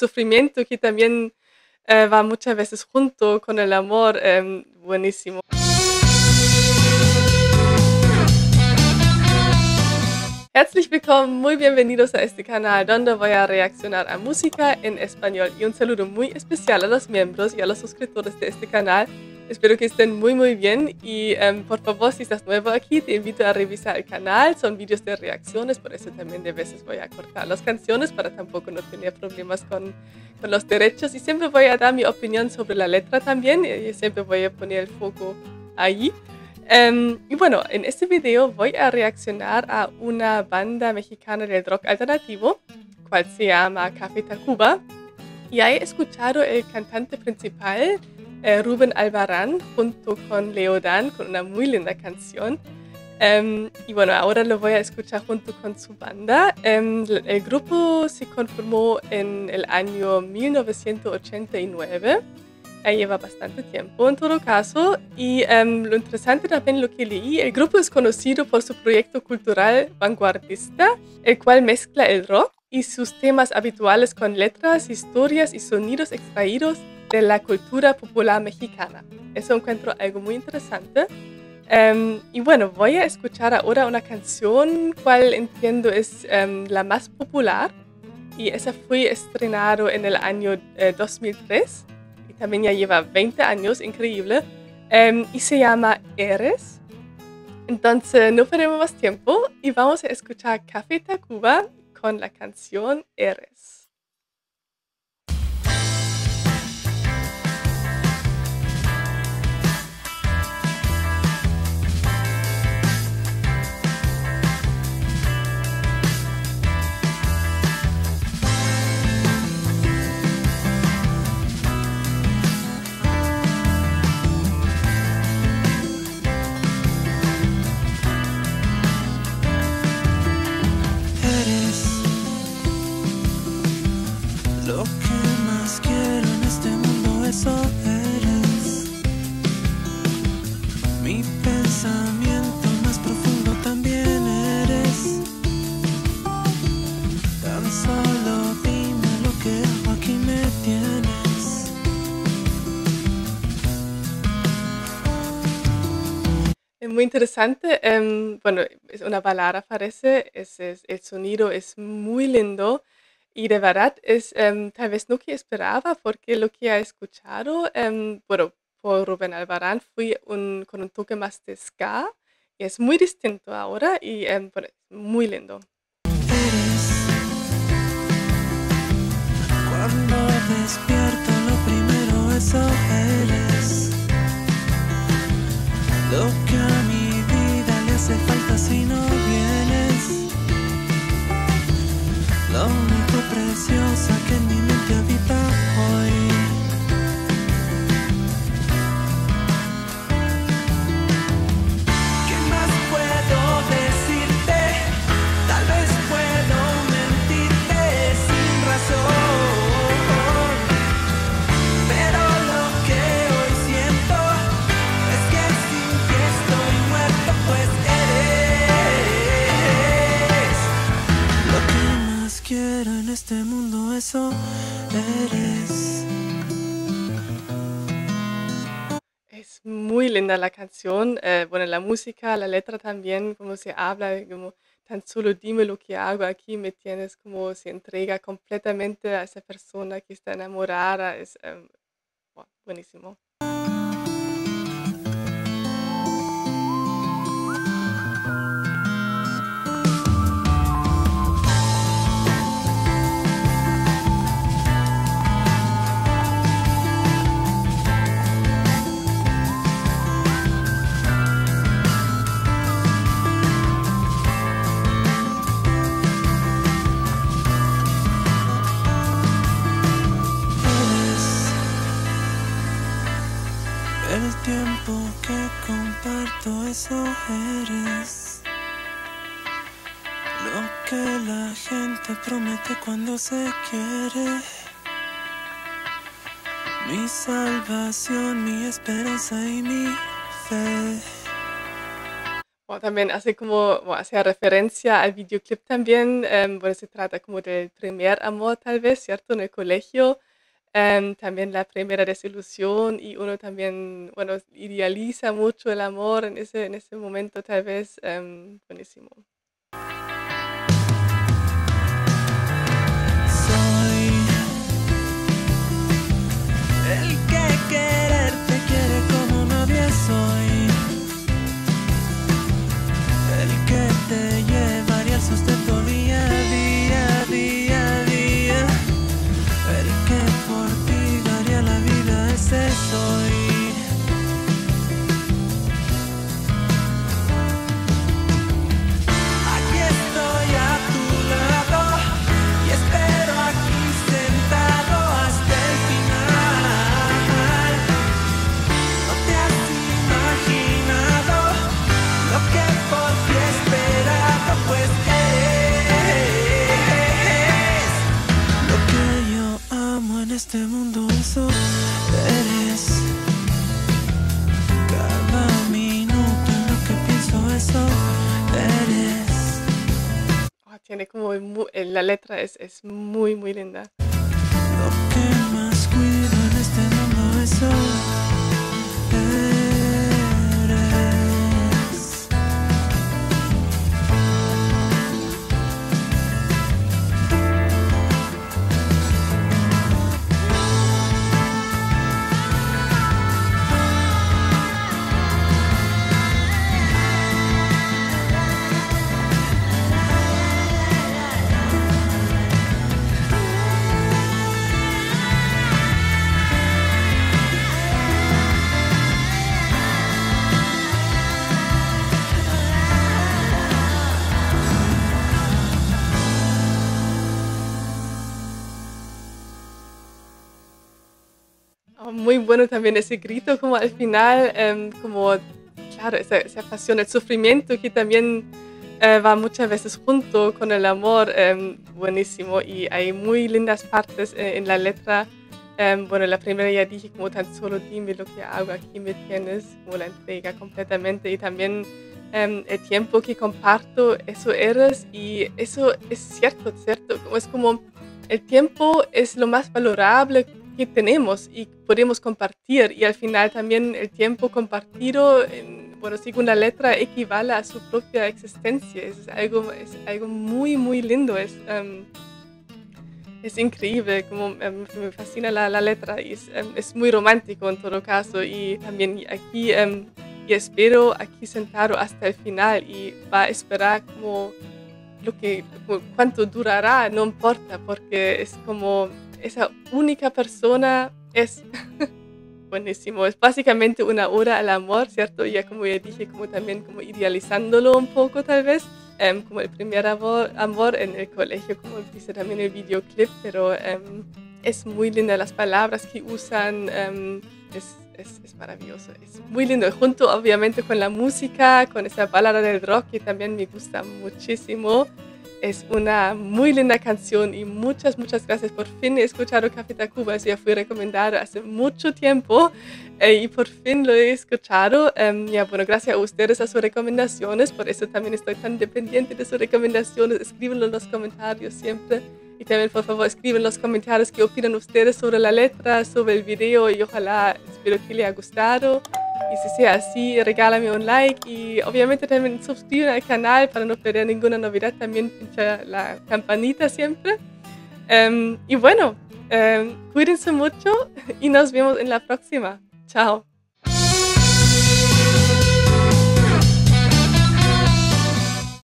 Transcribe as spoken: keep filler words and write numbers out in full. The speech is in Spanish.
sufrimiento que también eh, va muchas veces junto con el amor. Eh, buenísimo. Herzlich willkommen, muy bienvenidos a este canal donde voy a reaccionar a música en español y un saludo muy especial a los miembros y a los suscriptores de este canal. Espero que estén muy muy bien y um, por favor, si estás nuevo aquí, te invito a revisar el canal. Son vídeos de reacciones, por eso también de veces voy a cortar las canciones para tampoco no tener problemas con, con los derechos, y siempre voy a dar mi opinión sobre la letra también y siempre voy a poner el foco ahí. Um, y bueno, en este video voy a reaccionar a una banda mexicana del rock alternativo, cual se llama Café Tacuba, y he escuchado el cantante principal, eh, Rubén Albarrán, junto con Leodán, con una muy linda canción. Um, y bueno, ahora lo voy a escuchar junto con su banda. Um, el grupo se conformó en el año mil novecientos ochenta y nueve. Eh, lleva bastante tiempo en todo caso, y um, lo interesante también lo que leí, el grupo es conocido por su proyecto cultural vanguardista, el cual mezcla el rock y sus temas habituales con letras, historias y sonidos extraídos de la cultura popular mexicana. Eso encuentro algo muy interesante. Um, y bueno, voy a escuchar ahora una canción cual entiendo es um, la más popular, y esa fue estrenado en el año eh, dos mil tres. También ya lleva veinte años, increíble, um, y se llama Eres. Entonces no perdemos más tiempo y vamos a escuchar Café Tacuba con la canción Eres. Lo que más quiero en este mundo, eso eres. Mi pensamiento más profundo también eres. Tan solo dime lo que hago, aquí me tienes. Es muy interesante. Um, bueno, es una balada, parece. Es, es, el sonido es muy lindo. Y de verdad es um, tal vez no que esperaba, porque lo que he escuchado, um, bueno, por Rubén Albarrán fue un, con un toque más de ska, y es muy distinto ahora y um, bueno, muy lindo. Eres. Cuando despierto lo primero, eso eres. Lo que a mi vida le hace falta si no vienes. Lo único preciosa que en mi mente habita hoy. ¿Qué más puedo decirte? Tal vez puedo mentirte sin razón, pero lo que hoy siento es que sin ti estoy muerto, pues eres. Lo que más quiero en este mundo, eso eres. Es muy linda la canción, eh, bueno, la música, la letra también, como se habla, como tan solo dime lo que hago, aquí me tienes, como se entrega completamente a esa persona que está enamorada. Es um, wow, buenísimo. El tiempo que comparto, eso eres. Lo que la gente promete cuando se quiere. Mi salvación, mi esperanza y mi fe. O también hace como, o hace referencia al videoclip también, em, bueno, se trata como del primer amor tal vez, ¿cierto? En el colegio, em, también la primera desilusión y uno también, bueno, idealiza mucho el amor en ese, en ese momento tal vez, em, buenísimo. Soy el que quererte quiere como nadie soy. El que te llevaría el sustento día a día, día a día. El que por ti daría la vida, ese soy. Aquí estoy a tu lado y espero aquí sentado hasta el final. No te has imaginado lo que por ti he esperado, pues eres lo que yo amo en este mundo, eso eres. Cada minuto en lo que pienso, eso eres. Oh, tiene como, mu- eh, la letra es, es muy, muy linda. Lo que más cuido en este mundo, eso eres. Oh, muy bueno también ese grito como al final, em, como, claro, esa, esa pasión, el sufrimiento que también eh, va muchas veces junto con el amor, em, buenísimo. Y hay muy lindas partes eh, en la letra. Em, bueno, la primera ya dije como tan solo dime lo que hago, aquí me tienes, como la entrega completamente. Y también em, el tiempo que comparto, eso eres. Y eso es cierto, cierto. Como es como el tiempo es lo más valorable que tenemos y podemos compartir, y al final también el tiempo compartido, en, bueno, según la letra, equivale a su propia existencia. Es algo, es algo muy, muy lindo, es, um, es increíble, como um, me fascina la, la letra y es, um, es muy romántico en todo caso. Y también aquí, um, y espero aquí sentado hasta el final y va a esperar como lo que, como cuánto durará, no importa, porque es como esa única persona es buenísimo. Es básicamente una oda al amor, ¿cierto? Ya como ya dije, como también como idealizándolo un poco tal vez, em, como el primer amor, amor en el colegio, como dice también el videoclip, pero em, es muy linda las palabras que usan, em, es, es, es maravilloso, es muy lindo. Y junto obviamente con la música, con esa balada del rock que también me gusta muchísimo. Es una muy linda canción y muchas, muchas gracias. Por fin he escuchado Café Tacuba, eso ya fue recomendado hace mucho tiempo eh, y por fin lo he escuchado. Um, ya, bueno, gracias a ustedes, a sus recomendaciones, por eso también estoy tan dependiente de sus recomendaciones. Escríbenlo en los comentarios siempre y también, por favor, escriben en los comentarios qué opinan ustedes sobre la letra, sobre el video y ojalá, espero que les haya gustado. Y si sea así, regálame un like y obviamente también suscríbete al canal para no perder ninguna novedad. También pincha la campanita siempre. Um, y bueno, um, cuídense mucho y nos vemos en la próxima. Chao.